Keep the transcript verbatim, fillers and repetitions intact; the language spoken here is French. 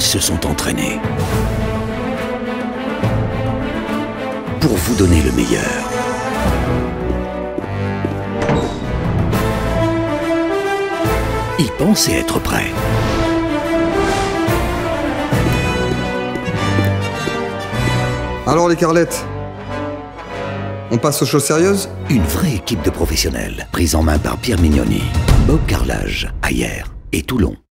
se sont entraînés pour vous donner le meilleur. Ils pensaient être prêts. Alors les Carlettes, on passe aux choses sérieuses? Une vraie équipe de professionnels, prise en main par Pierre Mignoni, Bob Carrelage, Ayer et Toulon.